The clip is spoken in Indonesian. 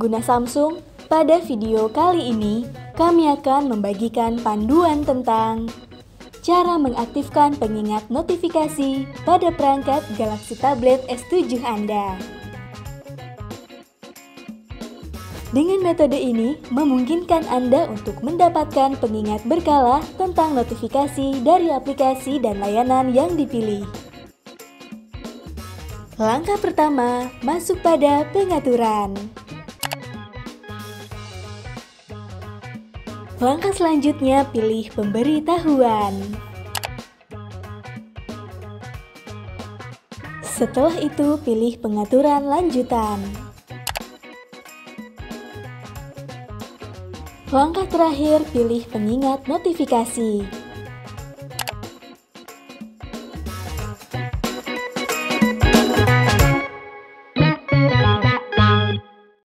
pengguna Samsung. Pada video kali ini, kami akan membagikan panduan tentang cara mengaktifkan pengingat notifikasi pada perangkat Galaxy Tablet S7 Anda. Dengan metode ini, memungkinkan Anda untuk mendapatkan pengingat berkala tentang notifikasi dari aplikasi dan layanan yang dipilih. Langkah pertama, masuk pada pengaturan. Langkah selanjutnya, pilih pemberitahuan. Setelah itu, pilih pengaturan lanjutan. Langkah terakhir, pilih pengingat notifikasi.